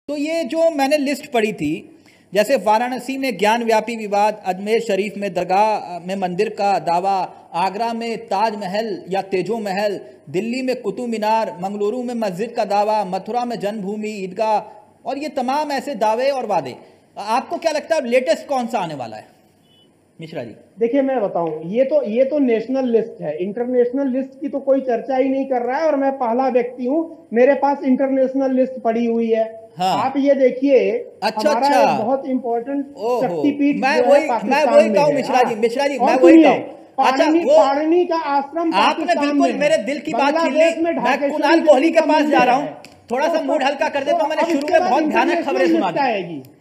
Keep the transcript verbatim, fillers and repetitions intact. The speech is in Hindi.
तो ये जो मैंने लिस्ट पढ़ी थी, जैसे वाराणसी में ज्ञान व्यापी विवाद, अजमेर शरीफ में दरगाह में मंदिर का दावा, आगरा में ताजमहल या तेजो महल, दिल्ली में कुतुब मीनार, मंगलुरु में मस्जिद का दावा, मथुरा में जन्मभूमि ईदगाह, और ये तमाम ऐसे दावे और वादे। आपको क्या लगता है लेटेस्ट कौन सा आने वाला है मिश्रा जी? देखिए मैं बताऊं, ये तो ये तो नेशनल लिस्ट है, इंटरनेशनल लिस्ट की तो कोई चर्चा ही नहीं कर रहा है, और मैं पहला व्यक्ति हूं, मेरे पास इंटरनेशनल लिस्ट पड़ी हुई है। हाँ। आप ये देखिए, अच्छा, हमारा अच्छा। एक बहुत इंपॉर्टेंट शक्तिपीठ मैं वही मैं वही कहूं मिश्रा जी, मिश्रा जी मैं वही कहूं। अच्छा, वो पाणिनि का आश्रम आपने बिल्कुल मेरे दिल की बात छीन ली। मैं कुणाल कोहली के पास जा रहा हूं, थोड़ा सा मूड हल्का कर दे तो मैंने शुरू में बहुत भयानक खबरें सुना दी।